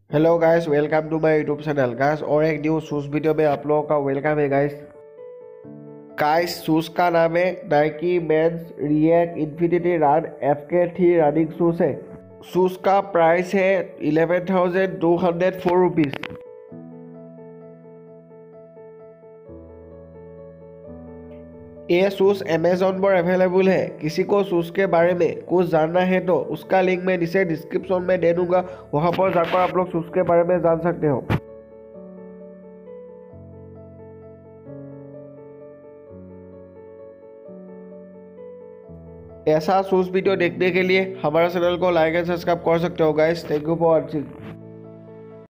Hello guys, welcome to my YouTube channel guys. और एक new shoes video में आप लोगों का वेलकम है गाइस। शूज़ का नाम है Nike men's react infinity run FK3 running shoes है। शूज़ का प्राइस है 11,204 रुपीज़। ये शूज़ अमेजोन पर अवेलेबल है। किसी को शूज़ के बारे में कुछ जानना है तो उसका लिंक मैं नीचे डिस्क्रिप्शन में दे दूंगा, वहाँ पर जाकर आप लोग शूज़ के बारे में जान सकते हो। ऐसा शूज़ वीडियो देखने के लिए हमारे चैनल को लाइक एंड सब्सक्राइब कर सकते हो guys. Thank you for watching.